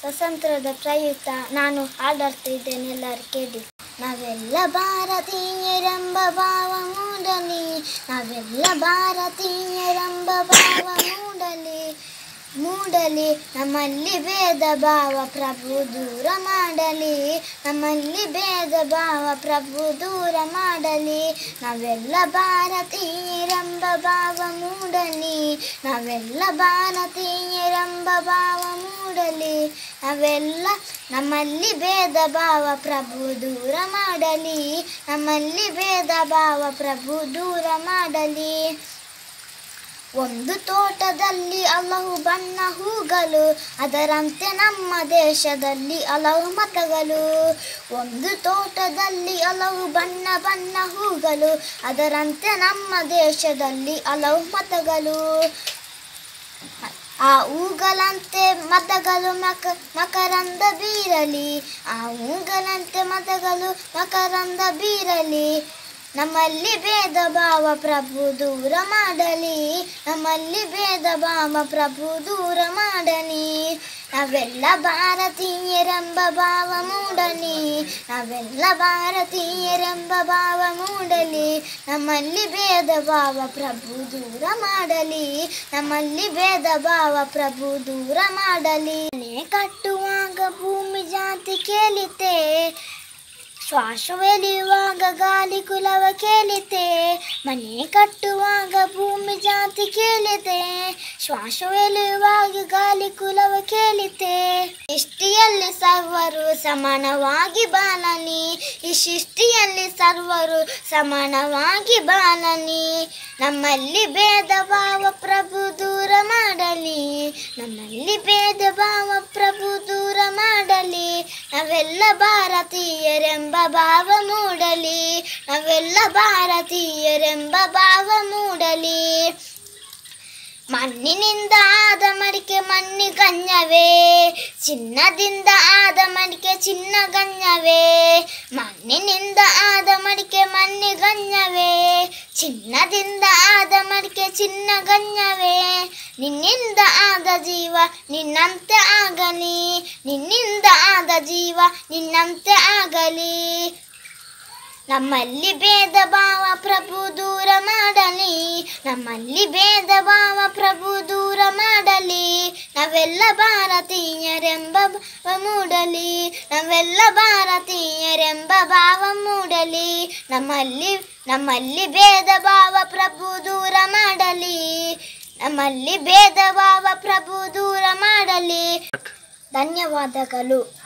ಸ್ವತಂತ್ರದ ಪ್ರಯುಕ್ತ ನಾನು ಹಾಡಾಡ್ತಿದ್ದೇನೆ, ಎಲ್ಲರೂ ಕೇಳಿ. ನಾವೆಲ್ಲ ಭಾರತೀಯರೆಂಬ ಭಾವ ಮೂಡಲಿ, ನಾವೆಲ್ಲ ಭಾರತೀಯರೆಂಬ ಭಾವ ಮೂಡಲಿ, ನಮ್ಮಲ್ಲಿ ಭೇದ ಭಾವ ಪ್ರಭು ದೂರ ಮಾಡಲಿ, ನಮ್ಮಲ್ಲಿ ಭೇದ ಭಾವ ಪ್ರಭು ದೂರ ಮಾಡಲಿ. ನಾವೆಲ್ಲ ಭಾರತೀಯರೆಂಬ ಭಾವ ಮೂಡಲಿ, ನಾವೆಲ್ಲ ಭಾರತೀಯರೆಂಬ ಭಾವ ಮೂಡಲಿ, ನಾವೆಲ್ಲ ನಮ್ಮಲ್ಲಿ ಭೇದ ಭಾವ ಪ್ರಭು ದೂರ ಮಾಡಲಿ, ನಮ್ಮಲ್ಲಿ ಭೇದ ಭಾವ ಪ್ರಭು ದೂರ ಮಾಡಲಿ. ಒಂದು ತೋಟದಲ್ಲಿ ಹಲವು ಬಣ್ಣ ಹೂಗಳು, ಅದರಂತೆ ನಮ್ಮ ದೇಶದಲ್ಲಿ ಹಲವು ಮತಗಳು. ಒಂದು ತೋಟದಲ್ಲಿ ಹಲವು ಬಣ್ಣ ಹೂಗಳು, ಅದರಂತೆ ನಮ್ಮ ದೇಶದಲ್ಲಿ ಹಲವು ಮತಗಳು. ಆ ಹೂಗಳಂತೆ ಮತಗಳು ಮಕರಂದ ಬೀರಲಿ, ಆ ಹೂಗಳಂತೆ ಮತಗಳು ಮಕರಂದ ಬೀರಲಿ. ನಮ್ಮಲ್ಲಿ ಭೇದ ಭಾವ ಪ್ರಭು ದೂರ ಮಾಡಲಿ, ನಮ್ಮಲ್ಲಿ ಭೇದ ಭಾವ ಪ್ರಭು ದೂರ ಮಾಡಲಿ. ನಾವೆಲ್ಲ ಭಾರತೀಯರೆಂಬ ಭಾವ ಮೂಡಲಿ, ನಾವೆಲ್ಲ ಭಾರತೀಯರೆಂಬ ಭಾವ ಮೂಡಲಿ, ನಮ್ಮಲ್ಲಿ ಭೇದ ಭಾವ ಪ್ರಭು ದೂರ ಮಾಡಲಿ, ನಮ್ಮಲ್ಲಿ ಭೇದ ಭಾವ ಪ್ರಭು ದೂರ ಮಾಡಲಿ. ಮನೆ ಕಟ್ಟುವಾಗ ಭೂಮಿ ಜಾತಿ ಕೇಳಿತೆ, ಶ್ವಾಸವೆಳೆಯುವಾಗ ಗಾಳಿ ಕುಲವ ಕೇಳಿತೆ. ಮನೆ ಕಟ್ಟುವಾಗ ಭೂಮಿ ಜಾತಿ ಕೇಳಿತೆ, ಶ್ವಾಸವೆಳೆಯುವಾಗ ಗಾಳಿ ಕುಲವ ಕೇಳಿತೆ. ಸೃಷ್ಟಿಯಲ್ಲಿ ಸರ್ವರು ಸಮಾನವಾಗಿ ಬಾಳಲಿ, ಈ ಸೃಷ್ಟಿಯಲ್ಲಿ ಸರ್ವರು ಸಮಾನವಾಗಿ ಬಾಳಲಿ. ನಮ್ಮಲ್ಲಿ ಭೇದ ಭಾವ ಪ್ರಭು ದೂರ ಮಾಡಲಿ, ನಮ್ಮಲ್ಲಿ ಭೇದ ಭಾವ ಪ್ರಭು ದೂರ ಮಾಡಲಿ. ನಾವೆಲ್ಲ ಭಾರತೀಯರೆಂಬ ಭಾವ ಮೂಡಲಿ, ನಾವೆಲ್ಲ ಭಾರತೀಯರೆಂಬ ಭಾವ ಮೂಡಲಿ. ಮಣ್ಣಿನಿಂದ ಆದ ಮಡಿಕೆ ಮಣ್ಣಿಗನ್ಯವೇ, ಚಿನ್ನದಿಂದ ಆದ ಮಡಿಕೆ ಚಿನ್ನಗನ್ಯವೇ. ಮಣ್ಣಿನಿಂದ ಆದ ಮಡಿಕೆ ಮಣ್ಣಿಗನ್ಯವೇ, ಚಿನ್ನದಿಂದ ಆದ ಮಡಿಕೆ ಚಿನ್ನಗನ್ಯವೇ. ನಿನ್ನಿಂದ ಆದ ಜೀವ ನಿನ್ನಂತೆ ಆಗಲಿ, ನಿನ್ನಿಂದ ಆದ ಜೀವ ನಿನ್ನಂತೆ ಆಗಲಿ. ನಮ್ಮಲ್ಲಿ ಭೇದ ಭಾವ ಪ್ರಭು ದೂರ ಮಾಡಲಿ, ನಮ್ಮಲ್ಲಿ ಭೇದ ಭಾವ ಪ್ರಭು ದೂರ ಮಾಡಲಿ. ನಾವೆಲ್ಲ ಭಾರತೀಯರೆಂಬ ಭಾವ ಮೂಡಲಿ, ನಾವೆಲ್ಲ ಭಾರತೀಯರೆಂಬ ಭಾವ ಮೂಡಲಿ. ನಮ್ಮಲ್ಲಿ ಭೇದ ಭಾವ ಪ್ರಭು ದೂರ ಮಾಡಲಿ, ನಮ್ಮಲ್ಲಿ ಭೇದ ಭಾವ ಪ್ರಭು ದೂರ ಮಾಡಲಿ. ಧನ್ಯವಾದಗಳು.